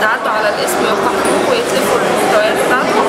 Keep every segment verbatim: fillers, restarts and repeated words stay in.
يتعدوا على الاسم ويقتحموه ويتلفوا المحتويات بتاعته.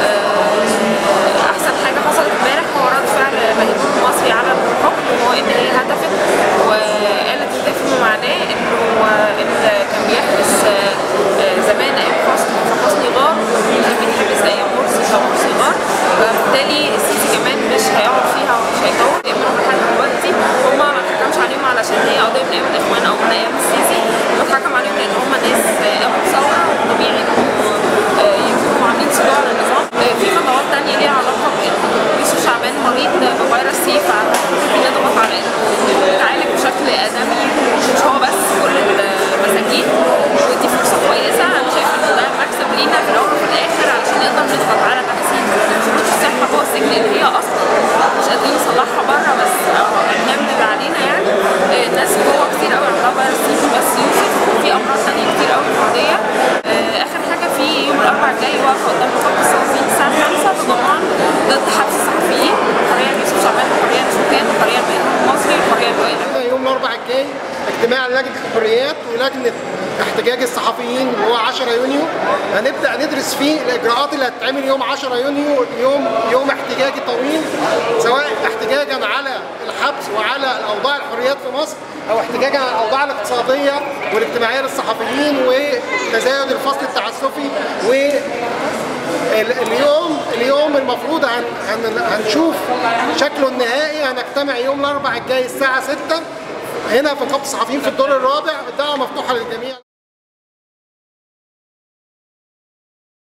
احسن حاجه حصلت امبارح هو رد فعل مهنيون المصري على الحكم، وهو ان هي هدفت وقالت ده فيما معناه انه اللي كان بيحبس زمان ايام حسني غار كان بيتحبس ايام مرسي فمرسي غار، فبالتالي السيسي كمان مش هيقعد فيها ومش هيطول. لانه لحد دلوقتي هم ما اتحكمش عليهم علشان هي قضيه من ايام الاخوان او من ايام السيسي، اتحكم عليهم لان هم ناس قاموا بثوره وطبيعي انهم يكونوا عاملين صداع للنظام. في خطوات تانية ليها علاقه بان يوسف شعبان مريض بفيروس سي، فبنضغط على انه يتعالج بشكل ادمي مش هو بس كل المساجين، ودي فرصه كويسه. انا شايفه ان ده مكسب لينا في الاول وفي الاخر علشان نقدر نضغط على تحسين شروط الصحه جوه السجن اللي هي اصلا مش قادرين نصلحها بره، بس بنعمل اللي علينا. يعني الناس جوه كتير قوي عندها فيروس سي، مش بس يوسف، وفي امراض ثانيه كتير قوي معديه. اخر حاجه في يوم الاربعاء الجاي واقفه قدام نقابه الصحفيين الساعه خمسة بضمان ضد حبس الصحفيين، حريه يوسف شعبان، حريه شوكان، حريه المهنيون المصري، وحريه الوائله. يوم الاربعاء الجاي اجتماع لجنه الحريات ولجنه احتجاج الصحفيين اللي هو عشرة يونيو، هنبدا ندرس فيه الاجراءات اللي هتتعمل يوم عشرة يونيو، يوم يوم احتجاجي طويل، سواء احتجاجا على الحبس وعلى الاوضاع الحريات في مصر، او احتجاجا على الاوضاع الاقتصاديه والاجتماعيه للصحفيين وتزايد الفصل التعسفي. و اليوم اليوم المفروض هن هن هنشوف شكله النهائي. هنجتمع يوم الاربعاء الجاي الساعه ستة هنا في نقابه الصحفيين في الدور الرابع، الدعوه مفتوحه للجميع.